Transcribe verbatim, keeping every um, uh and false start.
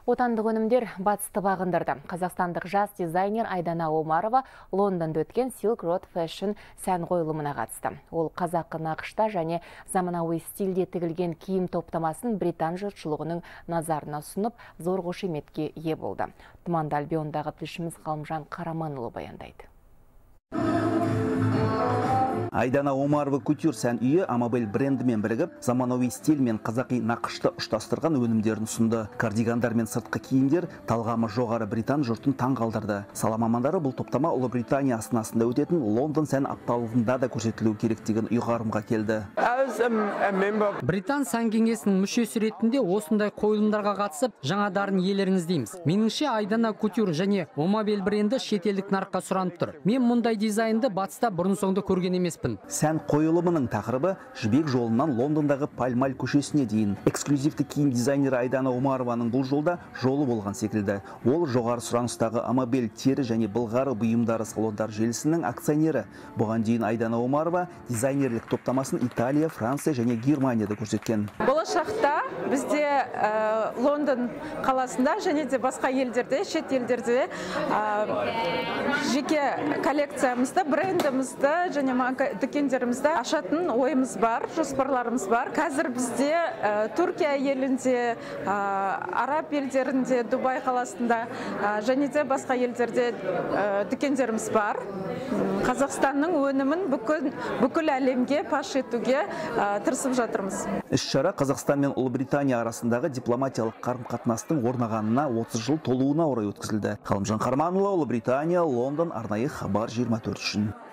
Отандық өнімдер батысты бағындырды. Қазақстандық жас дизайнер Айдана Омарова Лондонда өткен Silk Road Fashion сән қойылымына қатысты. Ол қазақы нақышта және заманауи стильде тігілген киім топтамасын британ жұртшылығының назарына ұсынып, зор қошеметке ие болды. Тұманды Альбиондағы тілшіміз Ғалымжан Қараманұлы баяндайды. Айдана Омарова Кутюр сән үйі Амабель брендімен бірігіп, заманауи стиль мен қазақи нақышты ұштастырған өнімдерін ұсынды. Кардигандар мен сыртқы киімдер талғамы жоғары британ жұртын таң қалдырды. Сала мамандары бұл топтама Ұлыбритания астанасында өтетін Лондон сән апталығында да көрсетілуі керектігін ұйғарымға келді. Британ сән кеңесінің мүшесі ретінде осындай қойылымдарға қатысып, жаңа дарын иелеріңіз дейміз. Меніңше Айдана Кутюр және Омабель бренді шетелдік нарыққа сұранып тұр. Мен мұндай дизайнды батыста бұрын-соңды көрген емеспін. Сән қойылымының тақырыбы жібек жолынан Лондондағы Пальмаль көшесіне дейін. Эксклюзивті киім дизайнері Айдана Омарованың бұл жолда жолы болған секілді. Ол жоғары сұраныстағы Амабель тері және былғары бұйымдары салондар желісінің акционері. Бұған дейін Айдана Омарова дизайнерлік топтамасын Италия, Франция және Германияда көрсеткен. Болашақта бізде ә, Лондон қаласында және де басқа елдерде, шет елдерде ә, жеке коллекциямызды, брендімізді және дүкендерімізді ашатын ойымыз бар, жоспарларымыз бар. Қазір бізде ә, Түркия елінде, ә, Араб елдерінде, Дубай қаласында ә, және де басқа елдерде ә, дүкендеріміз бар. Қазақстанның өнімін бүкіл, бүкіл әлемге паш етуге ә, тырысып жатырмыз. Іс-шара Қазақстан мен Ұлыбритания арасындағы дипломатиялық қарым-қатынастың орнағанына отыз жыл толуына орай өткізілді. Ғалымжан Қараманұлы, Ұлыбритания, Лондон, арнайы хабар жиырма төрт үшін.